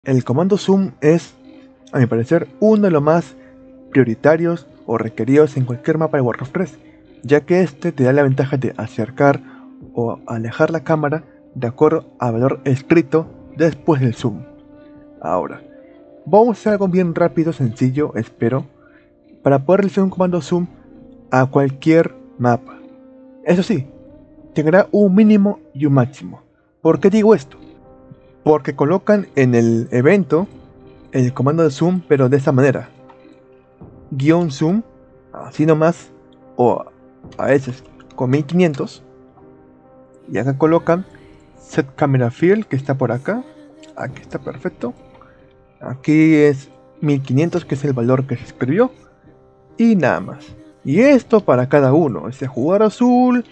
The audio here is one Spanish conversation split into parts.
El comando zoom es, a mi parecer, uno de los más prioritarios o requeridos en cualquier mapa de Warcraft 3, ya que este te da la ventaja de acercar o alejar la cámara de acuerdo al valor escrito después del zoom. Ahora, vamos a hacer algo bien rápido, sencillo, espero, para poder realizar un comando zoom a cualquier mapa. Eso sí, tendrá un mínimo y un máximo. ¿Por qué digo esto? Porque colocan en el evento el comando de zoom, pero de esta manera: guión zoom, así nomás, o a veces con 1500. Y acá colocan set camera field, que está por acá. Aquí está perfecto. Aquí es 1500, que es el valor que se escribió. Y nada más. Y esto para cada uno. Este jugador azul.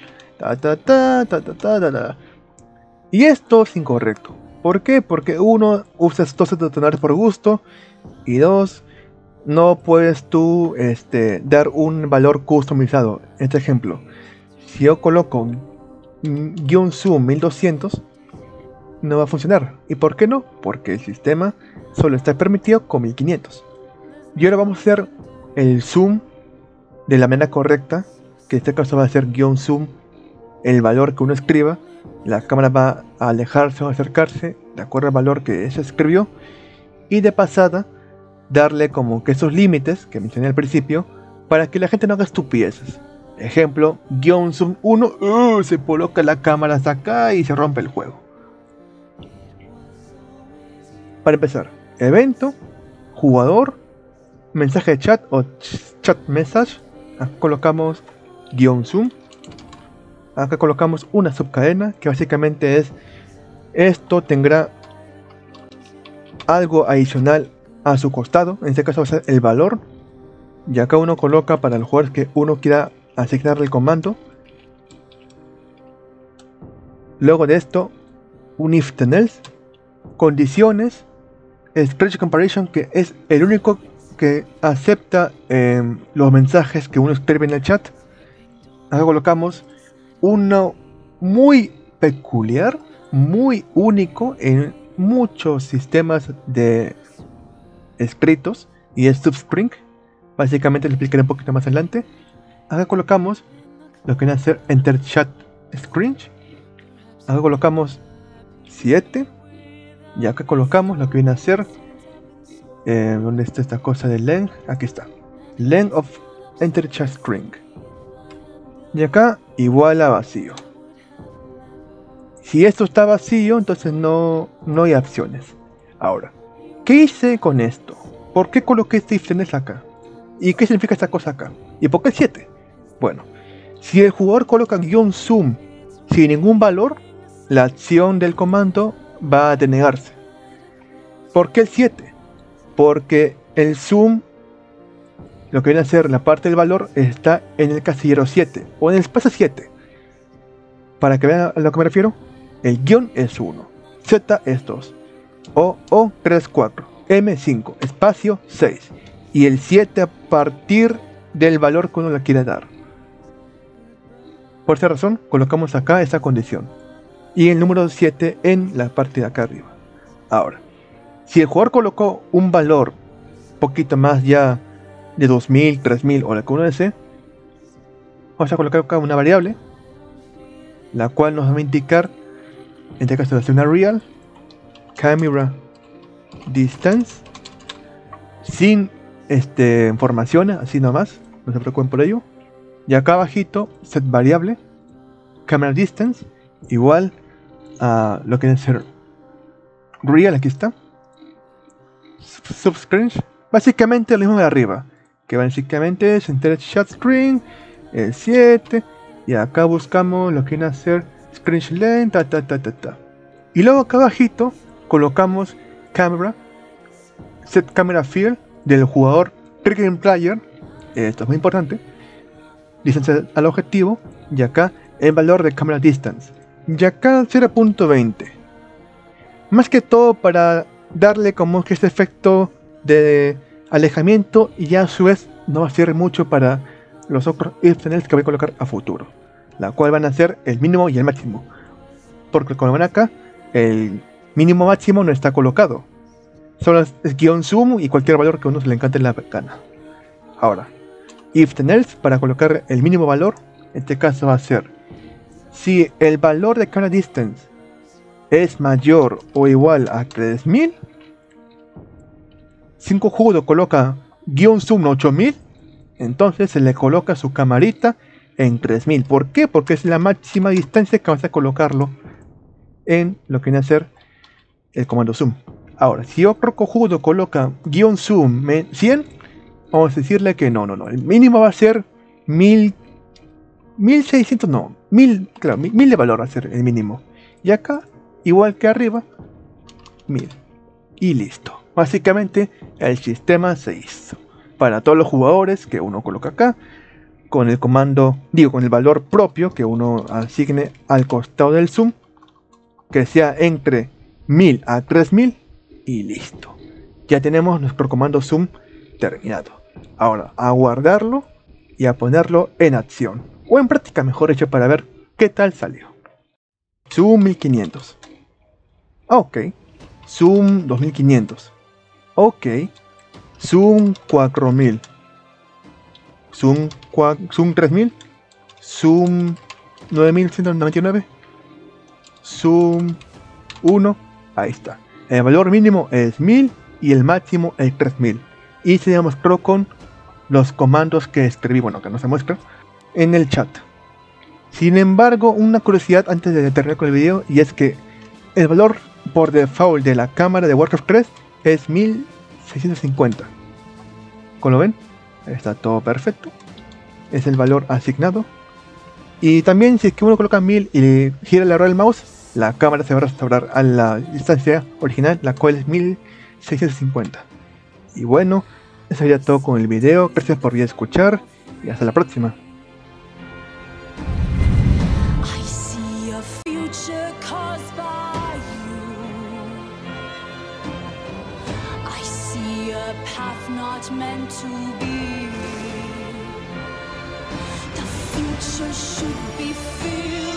Y esto es incorrecto. ¿Por qué? Porque uno, usa estos detonadores por gusto. Y dos, no puedes tú dar un valor customizado. Este ejemplo, si yo coloco guión zoom 1200, no va a funcionar. ¿Y por qué no? Porque el sistema solo está permitido con 1500. Y ahora vamos a hacer el zoom de la manera correcta, que en este caso va a ser guión zoom, el valor que uno escriba. La cámara va a alejarse o acercarse de acuerdo al valor que se escribió. Y de pasada, darle como que esos límites que mencioné al principio, para que la gente no haga estupideces. Ejemplo, guión zoom 1, se coloca la cámara hasta acá y se rompe el juego. Para empezar, evento, jugador, mensaje de chat o chat message. Acá colocamos guión zoom. Acá colocamos una subcadena, que básicamente es: esto tendrá algo adicional a su costado. En este caso va a ser el valor. Y acá uno coloca para el jugador que uno quiera asignarle el comando. Luego de esto, un if then else, condiciones, Scratch Comparison, que es el único que acepta los mensajes que uno escribe en el chat. Acá colocamos uno muy peculiar, muy único en muchos sistemas de escritos, y es substring. Básicamente lo explicaré un poquito más adelante. Acá colocamos lo que viene a ser enter chat string. Acá colocamos 7. Y acá colocamos lo que viene a ser ¿dónde está esta cosa de length? Aquí está, length of enter chat string. Y acá igual a vacío. Si esto está vacío, entonces no hay opciones. Ahora, ¿qué hice con esto? ¿Por qué coloqué este if then else acá? ¿Y qué significa esta cosa acá? ¿Y por qué 7? Bueno, si el jugador coloca guión zoom sin ningún valor, la acción del comando va a denegarse. ¿Por qué el 7? Porque el zoom, lo que viene a ser la parte del valor, está en el casillero 7 o en el espacio 7. Para que vean a lo que me refiero, el guión es 1, Z es 2, O 3, 4, M 5, espacio 6. Y el 7 a partir del valor que uno le quiere dar. Por esa razón, colocamos acá esa condición. Y el número 7 en la parte de acá arriba. Ahora, si el jugador colocó un valor poquito más ya de 2000, 3000 o la que uno desee, vamos a colocar acá una variable, la cual nos va a indicar, en este caso va a ser una real camera distance, sin informaciones, así nomás, no se preocupen por ello. Y acá abajito, set variable camera distance igual a lo que debe ser real, aquí está, substring, básicamente lo mismo de arriba, que básicamente es enter chat string, el 7, y acá buscamos lo que viene a ser string length, y luego acá abajito colocamos camera, set camera field del jugador trigger player, esto es muy importante, distance al objetivo, y acá el valor de camera distance, y acá 0.20, más que todo para darle como que este efecto de alejamiento, y ya a su vez no va a ser mucho para los otros if then else que voy a colocar a futuro, la cual van a ser el mínimo y el máximo, porque como ven acá, el mínimo máximo no está colocado, Solo es guión zoom y cualquier valor que a uno se le encante la gana. Ahora, if then else, para colocar el mínimo valor, en este caso va a ser si el valor de camera distance es mayor o igual a 3000, 5 judo coloca guión zoom 8000, entonces se le coloca su camarita en 3000. ¿Por qué? Porque es la máxima distancia que vas a colocarlo en lo que viene a ser el comando zoom. Ahora, si otro cojudo coloca guión zoom 100, vamos a decirle que no. El mínimo va a ser 1000, 1600, no, 1000, claro, 1000 de valor va a ser el mínimo. Y acá, igual que arriba, 1000. Y listo. Básicamente, el sistema se hizo. Para todos los jugadores que uno coloca acá, con el comando, con el valor propio que uno asigne al costado del zoom, que sea entre 1000 a 3000 y listo. Ya tenemos nuestro comando zoom terminado. Ahora a guardarlo y a ponerlo en acción, o en práctica mejor hecho, para ver qué tal salió. Zoom 1500. Ok. Zoom 2500. Ok. Zoom 4000. Zoom 3000. Zoom 9199. Zoom 1. Ahí está. El valor mínimo es 1000 y el máximo es 3000. Y se demostró con los comandos que escribí, bueno, que no se muestra, en el chat. Sin embargo, una curiosidad antes de terminar con el video, y es que el valor por default de la cámara de Warcraft 3 es 1650. ¿Cómo lo ven? Está todo perfecto. Es el valor asignado. Y también si es que uno coloca 1000 y gira la rueda del mouse, la cámara se va a restaurar a la distancia original, la cual es 1650. Y bueno, eso sería todo con el video. Gracias por escuchar y hasta la próxima. Should be filled